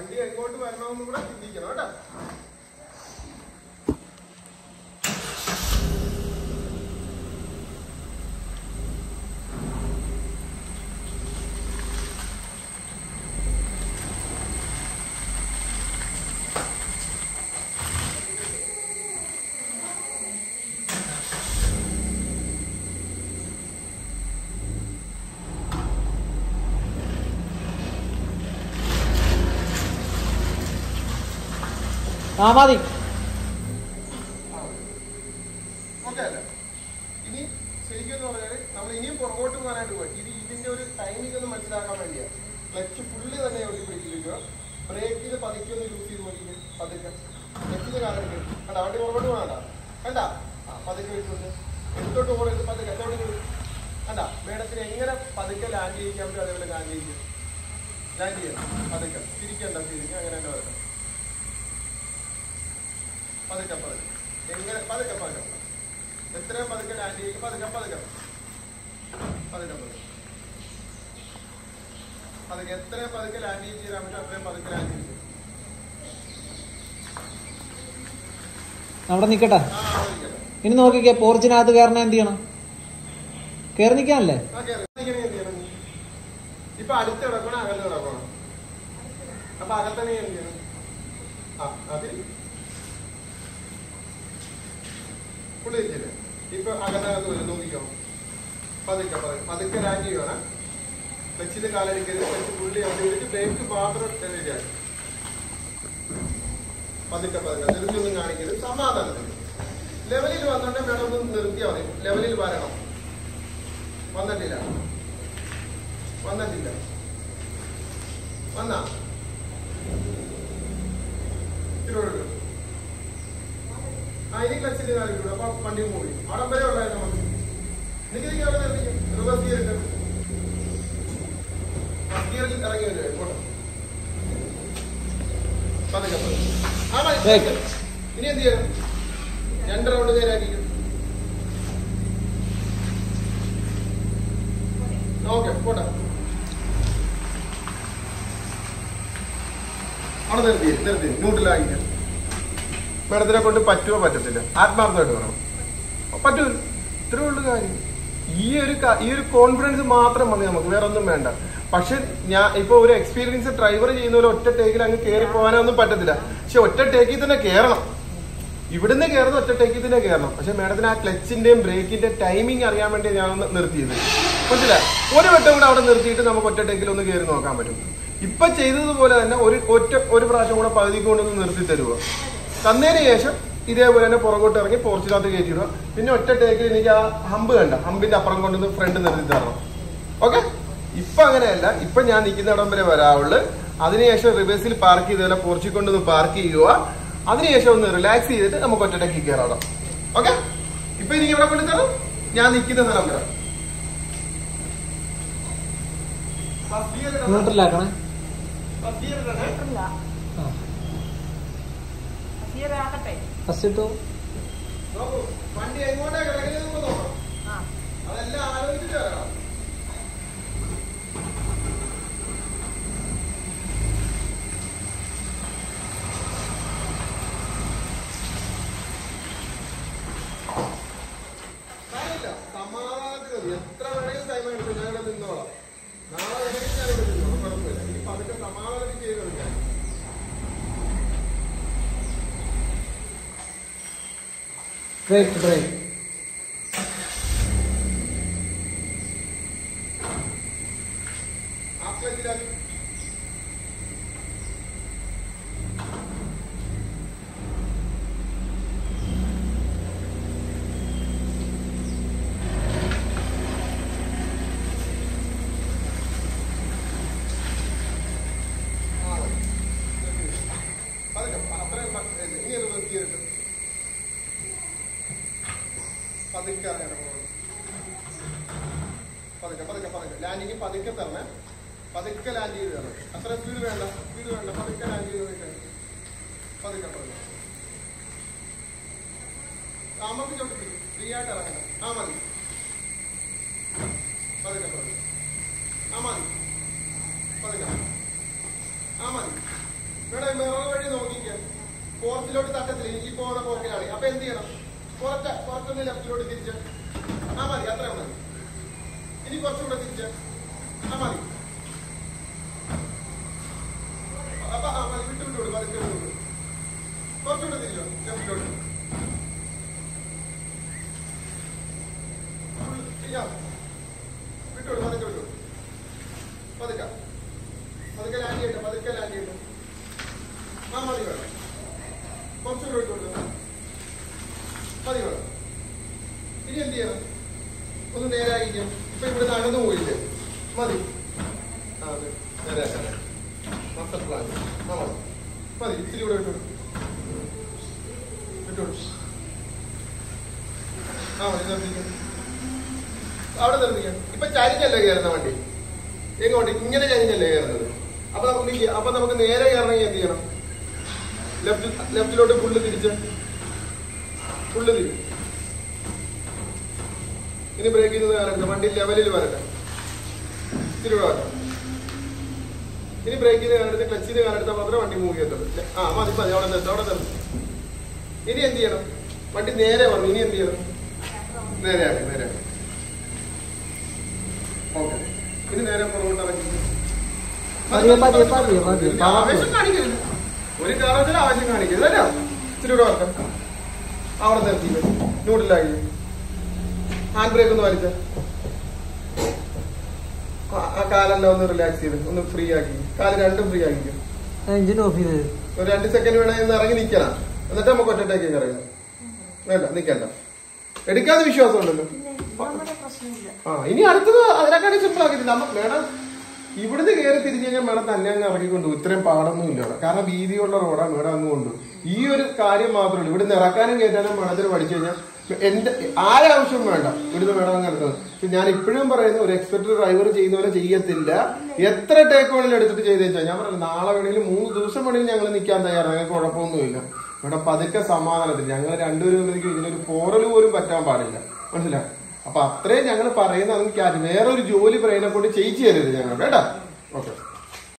വണ്ടി എങ്ങോട്ട് വരണമെന്നും കൂടെ ചിന്തിക്കണം കേട്ടോ. മതി. ഓക്കെ അല്ലേ? ഇനി ശരിക്കും പറഞ്ഞാൽ നമ്മൾ ഇനിയും പുറകോട്ട് പോകാനായിട്ട് പോയി. ഇതിന്റെ ഒരു ടൈമിംഗ് ഒന്ന് മനസ്സിലാക്കാൻ വേണ്ടിയാണ്. ക്ലച്ച് ഫുള്ള് തന്നെ എവിടെ പിടിച്ചിരിക്കുക. ബ്രേക്കിൽ പതുക്കെ ഒന്ന് യൂസ് ചെയ്ത് നോക്കിയിട്ട് പതുക്കെ ക്ലച്ചിന് കാലെടുക്കുക. കണ്ടാ വണ്ടി പുറകോട്ട് പോകണ്ട. കണ്ടാ പതുക്കെ വെച്ചുകൊണ്ട് എടുത്തോട്ട് പോകരുത്. പതുക്കെ എത്തോട്ട് കൊടുക്കും. കണ്ടാ മേഡത്തിന് എങ്ങനെ പതുക്കെ ലാൻഡ് ചെയ്യിക്കാൻ പറ്റും അതേപോലെ ലാൻഡ് ചെയ്യിക്കും. ലാൻഡ് ചെയ്യണം പതുക്കെ. തിരിക്കണ്ട തിരിക്കുക. അങ്ങനെ തന്നെ വരണം. പതുക്കെ പതുക്കെ എങ്ങനെ പതുക്കെ പതുക്കെ എത്രയും പതുക്കെ ലാൻഡ് ചെയ്യും. പതുക്കെ പതുക്കെ പതുക്കെ പതുക്കെ പതുക്കെ എത്രയും പതുക്കെ ലാൻഡ് ചെയ്ത് തരാൻ പറ്റും അത്രയും പതുക്കെ ലാൻഡ് ചെയ്യും. അവിടെ നിക്കട്ടെ. ഇനി നോക്കിക്കേ, പോർച്ചിനകത്ത് കയറണ എന്ത് ചെയ്യണം? കയറി നിൽക്കാനല്ലേ? ഇപ്പൊ അടുത്ത് കിടക്കണം അകത്ത് കിടക്കണം. അപ്പൊ അകത്തന്നെ എന്ത് ചെയ്യണം? അതിൽ പുള്ളിച്ചില്ലേ ഇപ്പൊ അകത്തകത്ത് വരും. നോക്കിക്കോ പതുക്കെ പതുക്കെ പതുക്കെ ലാൻഡ് ചെയ്യണം. ക്ലച്ചിന്റെ കാലടിക്കരുത്. ക്ലച്ച് പുള്ളി അവിടെ വിളിച്ച് ബ്രേക്ക് മാത്രം ശരിയാക്കി പതുക്കെ പതുക്കെ നിർത്തിയൊന്നും കാണിക്കരുത്. സമാധാനത്തിൽ ലെവലിൽ വന്നിട്ട് വേണം ഒന്ന് നിർത്തിയാൽ മതി. ലെവലിൽ വരണം. വന്നിട്ടില്ല വന്നിട്ടില്ല വന്നാ തിരുവനന്തപുരം ഇനി ക്ലച്ചിന്റെ കാര്യം കിട്ടും. അപ്പൊ വണ്ടി പോയി അവിടെ വരെ ഉള്ളായിരുന്നു നമുക്ക്. എനിക്ക് അവിടെ നിർത്തിക്കും. റിവേഴ്സ് ഗിയർ ഇട്ട് ഫസ്റ്റ് ഗിയറിൽ ഇറങ്ങി വരും. ഇങ്ങോട്ട് പതുക്കെ പതുക്കെ. ഇനി എന്ത് ചെയ്യണം? 2 റൗണ്ട് നേരാക്കിക്കും. ഓക്കെ പോട്ടെ. അവിടെ നിർത്തി ന്യൂട്രലായിട്ട്. മേഡത്തിനെ കൊണ്ട് പറ്റുമോ പറ്റത്തില്ല? ആത്മാർത്ഥമായിട്ട് പറയണം. പറ്റൂ. ഇത്രേ ഉള്ളു കാര്യം. ഈ ഒരു കോൺഫിഡൻസ് മാത്രം മതി നമുക്ക്, വേറെ ഒന്നും വേണ്ട. പക്ഷെ ഞാൻ ഇപ്പൊ ഒരു എക്സ്പീരിയൻസ് ഡ്രൈവർ ചെയ്യുന്ന പോലെ ഒറ്റ ടേക്കിൽ അങ്ങ് കയറി പോകാനൊന്നും പറ്റത്തില്ല. പക്ഷെ ഒറ്റ ടേക്കിൽ തന്നെ കയറണം. ഇവിടുന്ന് കയറുന്ന ഒറ്റ ടേക്കിൽ തന്നെ കയറണം. പക്ഷെ മേഡത്തിന് ആ ക്ലച്ചിന്റെയും ബ്രേക്കിന്റെ ടൈമിംഗ് അറിയാൻ വേണ്ടി ഞാനൊന്ന് നിർത്തിയത്. മനസ്സിലാ? ഒരു വട്ടം കൂടെ അവിടെ നിർത്തിയിട്ട് നമുക്ക് ഒറ്റ ടേക്കിൽ ഒന്ന് കയറി നോക്കാൻ പറ്റും. ഇപ്പൊ ചെയ്തതുപോലെ തന്നെ ഒരു പ്രാവശ്യം കൂടെ പകുതിക്ക് കൊണ്ടൊന്ന് നിർത്തി തരുക. തന്നതിന് ശേഷം ഇതേപോലെ തന്നെ പുറകോട്ട് ഇറങ്ങി പോർച്ചിനകത്ത് കയറ്റിടുക. പിന്നെ ഒറ്റ ടേക്കിൽ എനിക്ക് ആ ഹമ്പ് കണ്ട ഹമ്പിന്റെ അപ്പുറം കൊണ്ടൊന്ന് ഫ്രണ്ട് നിർത്തി തരണം. ഓക്കെ? ഇപ്പൊ അങ്ങനെയല്ല. ഇപ്പൊ ഞാൻ നിൽക്കുന്ന ഇടം വരെ വരാവുള്ളു. അതിനുശേഷം റിവേഴ്സിൽ പാർക്ക് ചെയ്തപോലെ പോർച്ചി കൊണ്ടൊന്ന് പാർക്ക് ചെയ്യുക. അതിനുശേഷം ഒന്ന് റിലാക്സ് ചെയ്തിട്ട് നമുക്ക് ഒറ്റ ടേക്കിൽ കയറാം. ഓക്കെ? ഇപ്പൊ എനിക്ക് ഇവിടെ കൊണ്ടുതരണം. ഞാൻ നിൽക്കുന്ന സ്ഥലം വരാം. ന്യൂട്രലാക്കണേ. ഫസ്റ്റ് ഇട്ടു. വണ്ടി എങ്ങോട്ടാ കിടക്കുന്നത് നോക്കണം. അതെല്ലാം ആലോചിച്ചിട്ട് വരണം. സമാധാനത്തിൽ എത്ര വേണമെങ്കിലും ടൈം എടുക്കും. ഞാൻ ഇവിടെ നിന്നോളാം. നാളെ വേണമെങ്കിൽ ഞാൻ ഇവിടെ നിന്നോളാം. കുഴപ്പമില്ല. എനിക്ക് പതുക്കെ സമാധാനത്തിൽ ചെയ്ത് കൊടുക്കാൻ. ബ്രേക്ക് ആ ക്ലച്ചിലാക്കി ഇനി റിവേഴ്സ് ചെയ്തിട്ട് പതുക്കെ അറിയണം. പതുക്കെ ലാൻഡിങ് പതുക്കെ തരണേ. പതുക്കെ ലാൻഡ് ചെയ്ത് തരണം. അത്ര സ്പീഡ് വേണ്ട. പതുക്കെ ലാൻഡ് ചെയ്ത് പതുക്കെ താമസിച്ച് ചോട്ടി ഫ്രീ ആയിട്ട് ഇറങ്ങണം. മതി. പതുക്കെ മതി. മതി. ഫോർത്തിലോട്ട് തട്ടത്തില്ല, ഈ പോകുന്ന പോക്കിലാണ്. അപ്പൊ എന്ത് ചെയ്യണം? കുറച്ചൊന്ന് ലെഫ്റ്റിലോട്ട് തിരിച്ച്. ആ മതി, അത്ര മതി. ഇനി കുറച്ചുകൂടെ തിരിച്ച്. ആ മതി. അപ്പൊ ആ മതി, വിട്ടുവിട്ടോളൂ, പതുക്കെ വിട്ടോളൂ. കുറച്ചുകൂടെ തിരിച്ചോ ലെഫ്റ്റിലോട്ട്. വിട്ടോളൂ, പതുക്കെ വിട്ടോളൂ. പതുക്കെ പതുക്കെ ലാൻഡ് ചെയ്യട്ടെ, പതുക്കെ ലാൻഡ് ചെയ്യട്ടെ. ആ മതി വേണം. കുറച്ചുകൂടെ വിട്ടോളൂ. മതി വേണം. ഇനി എന്ത് ചെയ്യണം? ഒന്ന് നേരായിരിക്കും. ഇപ്പൊ ഇവിടെ നടന്നു പോയില്ലേ? മതി. ആ അതെ, നേരാക്കാൻ മസ്റ്റർ പ്ലാൻ. ആ മതി മതി. ഇത്തിരി കൂടെ വിട്ടോളൂ, വിട്ടോളൂ. ആ മതി, നിർത്തിക്കാം. അവിടെ നിർത്തിക്കാം. ഇപ്പൊ ചരിഞ്ഞല്ലേ കയറുന്ന വണ്ടി? എങ്ങോട്ട്? ഇങ്ങനെ ചരിഞ്ഞല്ലേ കയറുന്നത്? അപ്പൊ നമുക്ക് നേരെ കയറണമെങ്കിൽ എന്ത് ചെയ്യണം? ലെഫ്റ്റിലോട്ട് ഫുള്ള് തിരിച്ച്. ഫുള്ള് തിരി. ഇനി ബ്രേക്ക് ചെയ്ത് വരട്ടെ, വണ്ടി ലെവലിൽ വരട്ടെ. ഇത്തിരി കൂടെ വരട്ടെ. ഇനി ബ്രേക്ക് ചെയ്ത് കാലെടുത്ത് ക്ലച്ചിന് കാലെടുത്താൽ മാത്രമേ വണ്ടി മൂവ് ചെയ്യത്തുള്ളൂ. ആ മതി മതി, അവിടെ നിർത്തും, അവിടെ നിർത്തും. ഇനി എന്ത് ചെയ്യണം? വണ്ടി നേരെ വന്നു. ഇനി എന്ത് ചെയ്യണം? നേരെയാക്കി, നേരെയാക്കി. ഓക്കെ. ഇനി നേരെ പുറകോട്ട് ഇറങ്ങി. ആവേശം കാണിക്കരുത്, ഒരു കാരണത്തിൽ ആവേശം കാണിക്കരുത് അല്ലോ. ഇത്തിരി കൂടെ വരട്ടെ. അവിടെ നിർത്തി ന്യൂഡിലാക്കി. ഹാൻഡ് ബ്രേക്ക് ഒന്ന് വലിച്ച. ആ കാലെല്ലാം ഒന്ന് റിലാക്സ് ചെയ്ത് ഒന്ന് ഫ്രീ ആക്കി. കാല് രണ്ടും ഫ്രീ ആക്കിക്കും. എഞ്ചിൻ ഓഫ് ചെയ്ത് ഒരു 2 സെക്കൻഡ് വേണമെങ്കിൽ ഇറങ്ങി നിൽക്കണം. എന്നിട്ട് നമുക്ക് ഒറ്റയ്ക്ക് ഇറങ്ങാം. വേണ്ട, നിൽക്കണ്ട. എടുക്കാതെ വിശ്വാസം ഉണ്ടല്ലോ. ആ ഇനി അടുത്തത് അതിനെക്കാട്ടി സിമ്പിൾ ആക്കിയിട്ടില്ല. മേഡം ഇവിടുന്ന് കയറി തിരിഞ്ഞു കഴിഞ്ഞാൽ മേഡം തന്നെ അങ്ങ് ഇറങ്ങിക്കൊണ്ടു. ഇത്രയും പാടൊന്നും ഇല്ല അവിടെ, കാരണം വീതിയുള്ള റോഡാണ് മേഡം അങ്ങ് കൊണ്ടു. ഈ ഒരു കാര്യം മാത്രമേ ഉള്ളൂ. ഇവിടുന്ന് ഇറക്കാനും കയറ്റാനും മേഡത്തിന് പഠിച്ചു കഴിഞ്ഞാൽ ആരാവശ്യം വേണ്ട. ഇവിടുന്ന് മേഡം അങ്ങ് ഇറക്കുന്നത്. ഞാൻ ഇപ്പോഴും പറയുന്ന ഒരു എക്സ്പെക്ടഡ് ഡ്രൈവർ ചെയ്യുന്ന പോലെ ചെയ്യത്തില്ല. എത്ര ടേക്ക് വേണമെങ്കിലും എടുത്തിട്ട് ചെയ്ത് വെച്ചാൽ ഞാൻ പറഞ്ഞു, നാളെ വേണമെങ്കിലും 3 ദിവസം വേണമെങ്കിലും ഞങ്ങൾ നിൽക്കാൻ തയ്യാറാണ്. ഞങ്ങൾക്ക് കുഴപ്പമൊന്നുമില്ല. ഇവിടെ പതുക്കെ സമാധാനത്തിൽ ഞങ്ങൾ രണ്ടുപേരും ഇതിനൊരു പോറൽ പോലും പറ്റാൻ പാടില്ല. മനസ്സിലായി? അപ്പൊ അത്രയും ഞങ്ങൾ പറയുന്ന വേറൊരു ജോലി പറയുന്നതിനെ കൊണ്ട് ചെയ്യിച്ചു തരരുത് ഞങ്ങൾ കേട്ടാ. ഓക്കെ.